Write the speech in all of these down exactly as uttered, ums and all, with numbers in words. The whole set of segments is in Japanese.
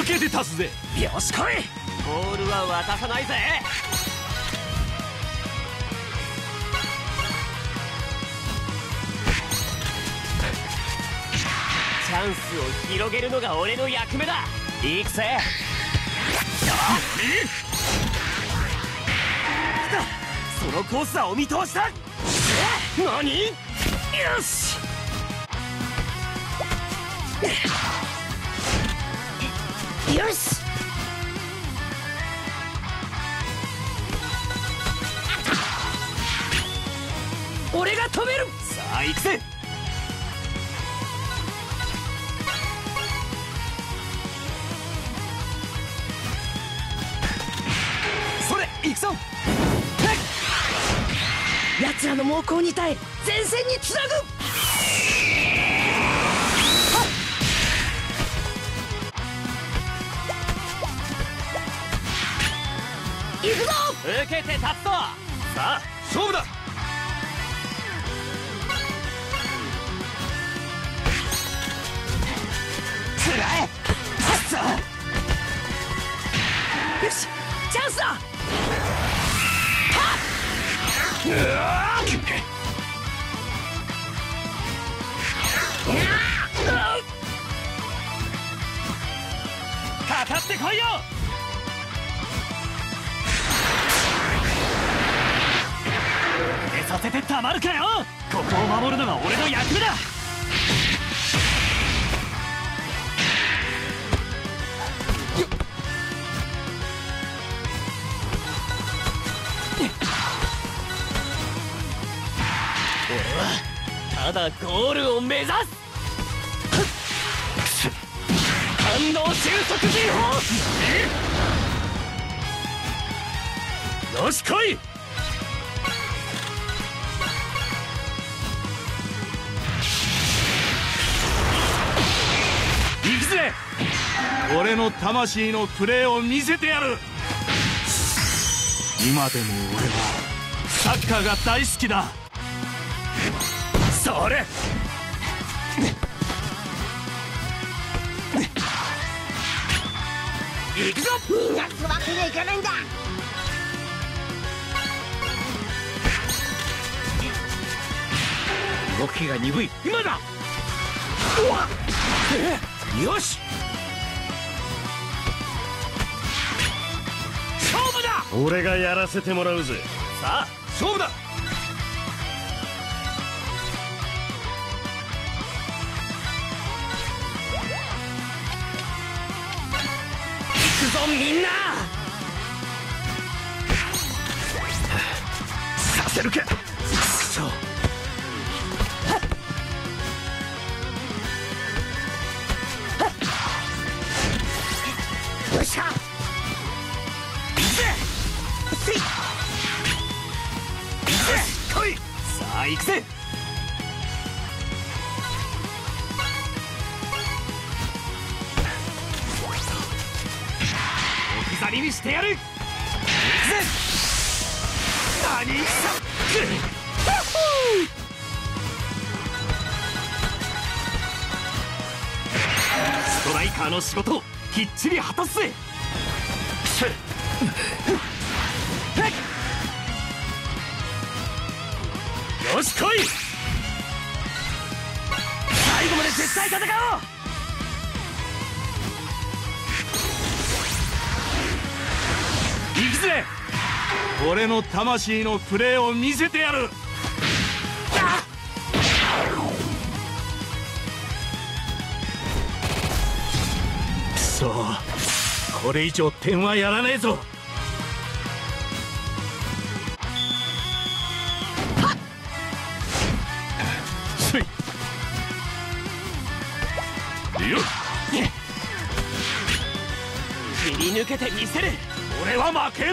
けて立つぜ。 よし来い。 ボールは渡さないぜ。チャンスを広げるのが俺の役目だ。行くぜ。そのコースはお見通しだ。何？よし。 よし。俺が止める。 さあ行くぜ。それ行くぞ。 奴らの猛攻に耐え前線につなぐ。行くぞ。 受けて立つと。さあ勝負だ。 つらえ。よしチャンスだ。うわかかってこいよ。させてたまるかよ。ここを守るのが俺の役目だ。俺はただゴールを目指す。感動収束技法。よし来い。行くぜ。 俺の魂のプレーを見せてやる。今でも俺はサッカーが大好きだ。 それ。行くぞ。 逃がすわけにはいかないんだ。 動きが鈍い。今だ。よし勝負だ。 俺がやらせてもらうぜ。 さあ勝負だ。行くぞみんな。させるか。くそ。 よっしゃ。 行くぜ。来い。さあ行くぜ。置き去りにしてやる。行くぜ。何さ。ストライカーの仕事きっちり果たすぜ。よし来い。最後まで絶対戦おう。行くぜ。 俺の魂のプレーを見せてやる。くそ、これ以上点はやらねえぞ。 切り抜けてみせる。俺は負けん。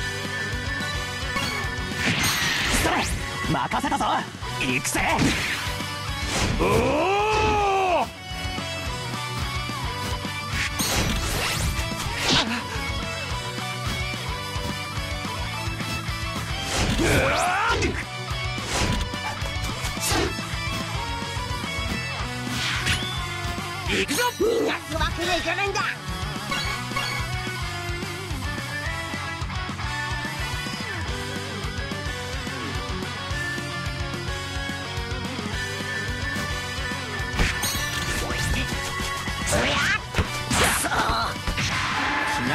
それ任せたぞ。行くぜ。おお。行くぞ。 逃がすわけにはいかないんだ。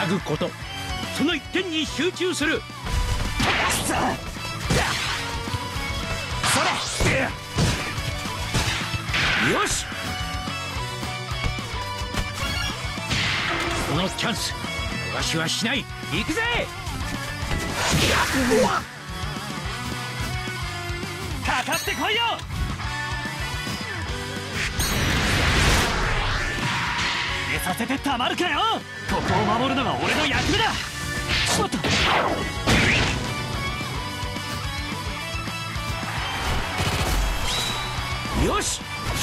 なぐこと、その一点に集中する。 それ。 よし、このチャンス逃しはしない。行くぜ。 かかってこいよ。入れさせてたまるかよ。ここを守るのが俺の役目だ。ちょっとよし、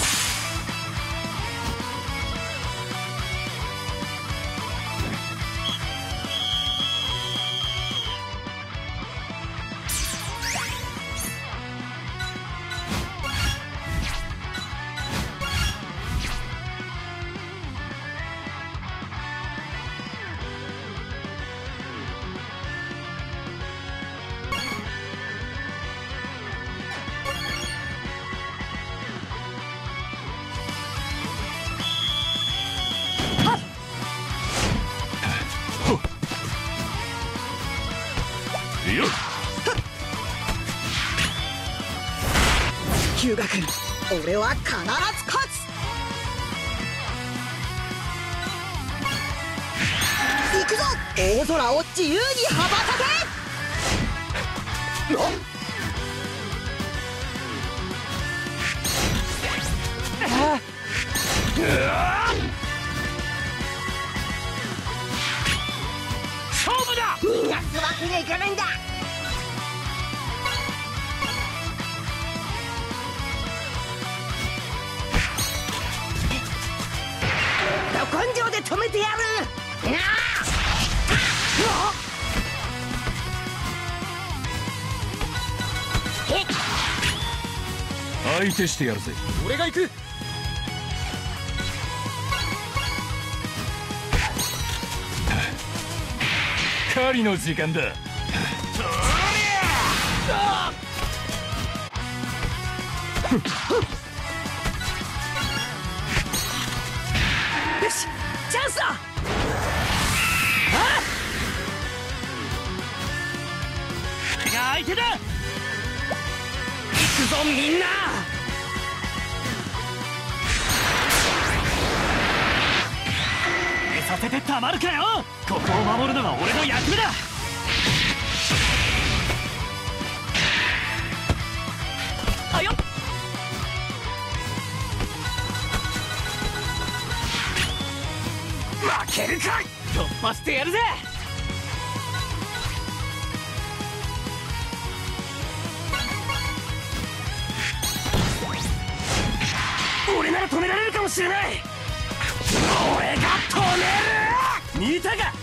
ヒュウガ君、俺は必ず勝つ。行くぞ、大空を自由に羽ばたけ。 勝負だ。 逃がすわけにはいかないんだ。根性で止めてやる。 相手してやるぜ。俺が行く。狩りの時間だ。 よし、チャンスだ。 俺が相手だ。 行くぞみんな。 入れさせてたまるかよ。ここを守るのが俺の役目だ。あよっ。負けるか。突破してやるぜ。俺なら止められるかもしれない。俺が止める。見たか。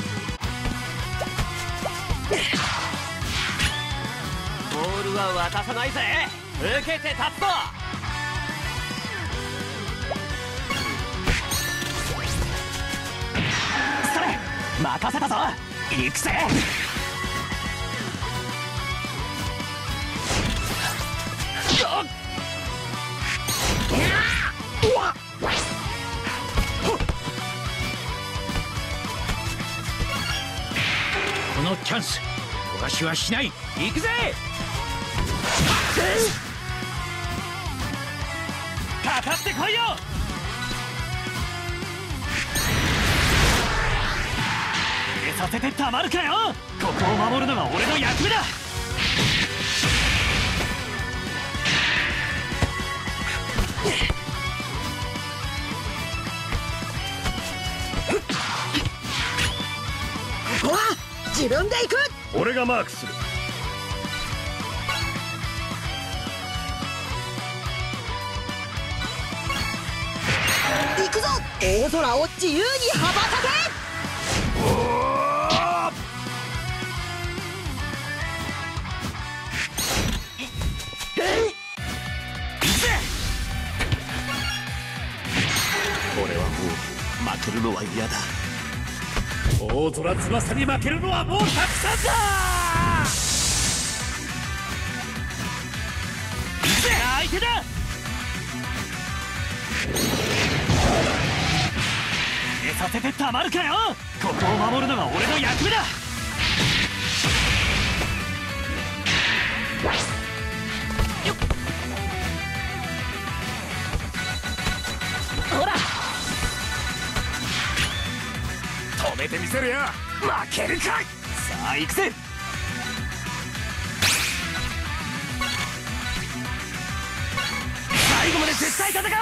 ボールは渡さないぜ。受けて立つぞ。それ任せたぞ。行くぜ。 このチャンス逃しはしない。行くぜ。 かかってこいよ。入れさせてたまるかよ。ここを守るのが俺の役目だ。 ここは自分で行く。 俺がマークする。 行くぞ、大空を自由に羽ばたけ。 俺はもう負けるのは嫌だ。大空翼に負けるのはもうたくさんだ。 相手だ。入れさせてたまるかよ。ここを守るのが俺の役目だ。ほら止めてみせるよ。 負けるか。さあ行くぜ。最後まで絶対戦おう。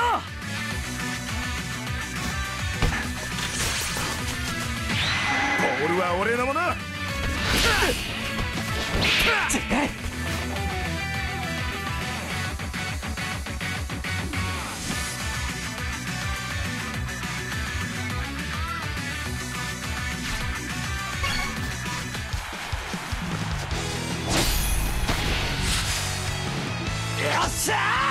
ボールは俺のもの。 よっしゃー。